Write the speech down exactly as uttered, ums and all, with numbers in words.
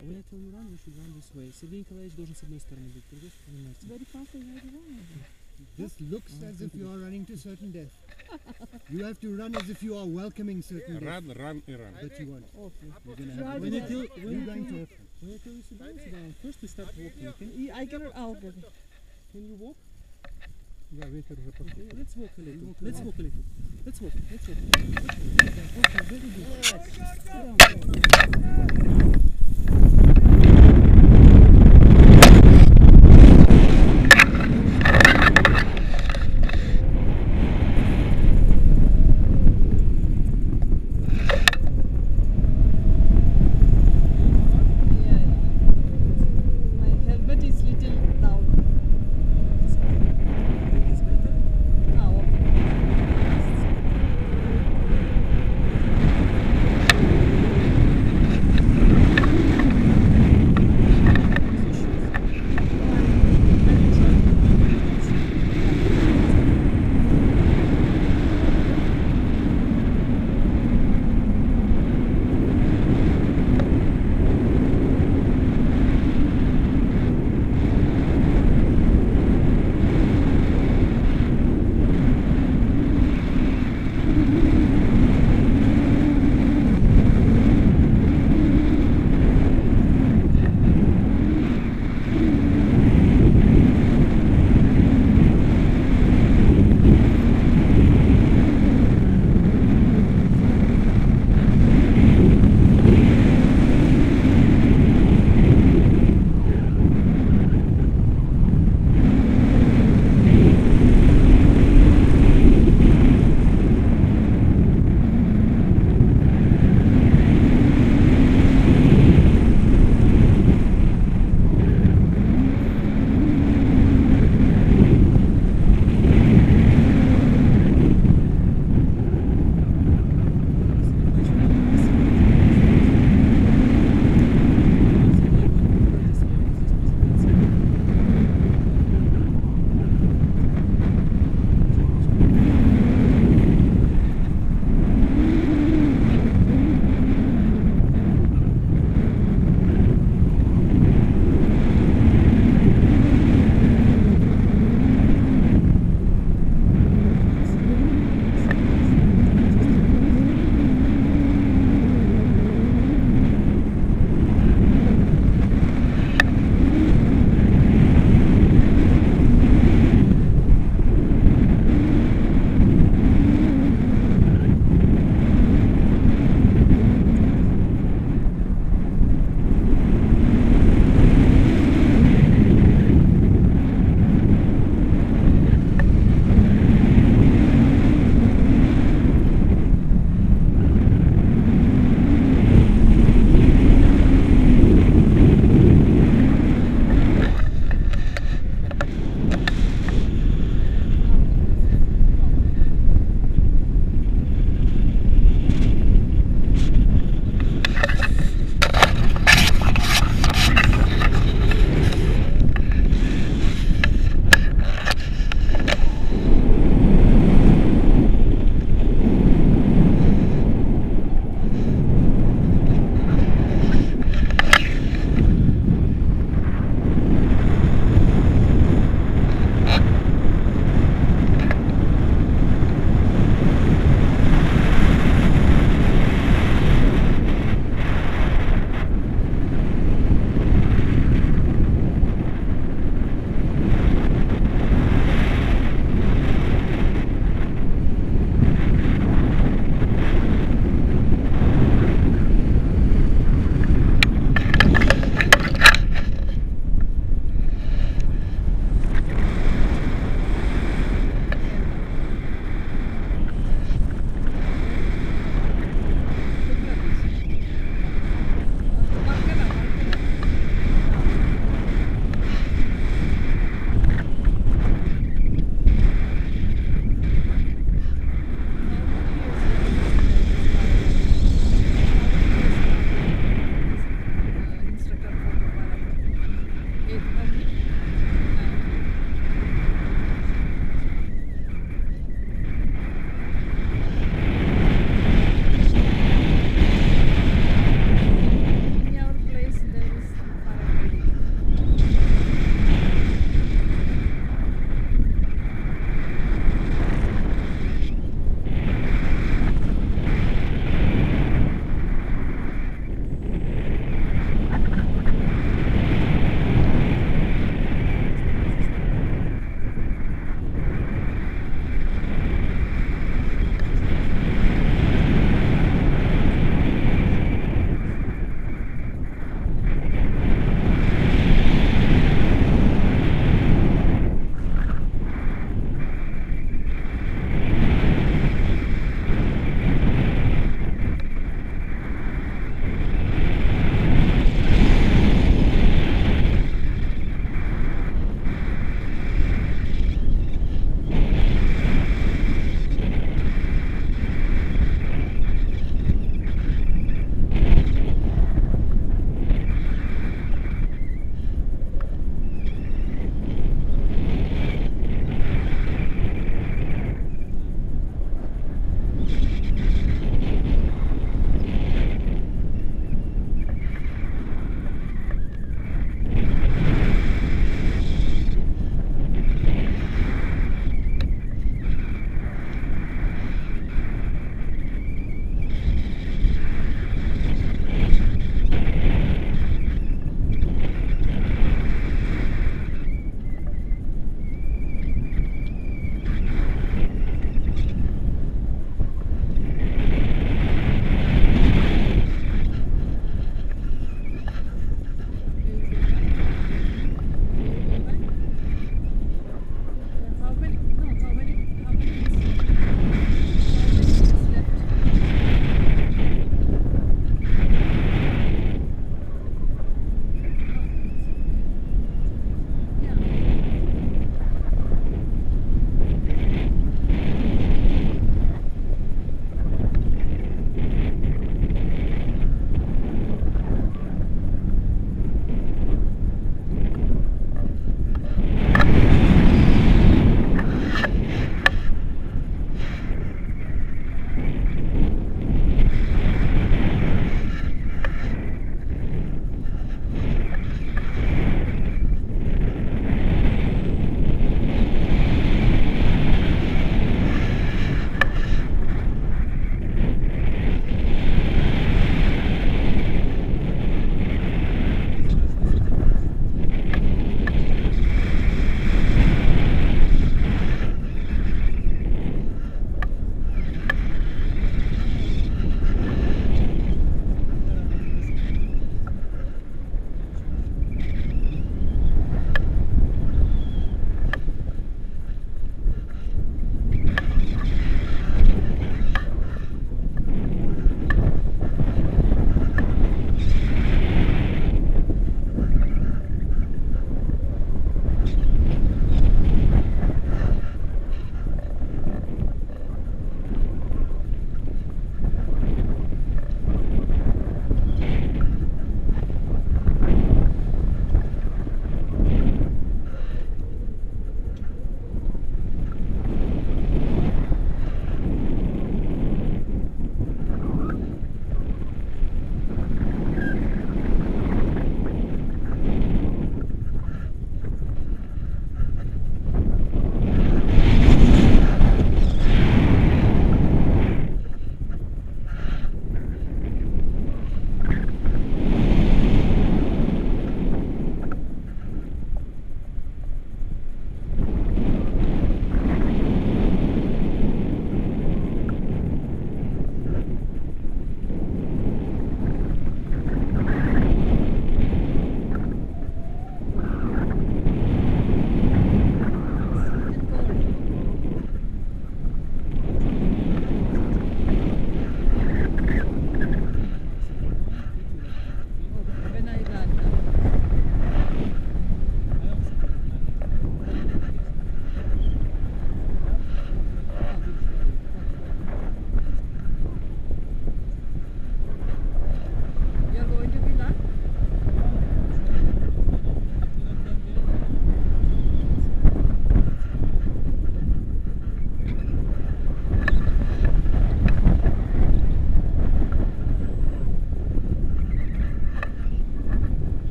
When I tell you run, you should run this way. Сергей Николаевич должен с одной стороны быть, с другой стороны Настя. Very fast and very long. This looks as if you are running to certain death. You have to run as if you are welcoming certain death. Run, run, and run. But you won't. Okay. You're going to have When I tell, You're when I going to tell, have fun. when I tell you sit down, sit down. First we start walking. Can, I cannot, I'll get it. can you walk? Да, ветер уже пошел. Okay, let's walk a little. Let's walk a little. Let's walk. Let's walk. Okay, very good.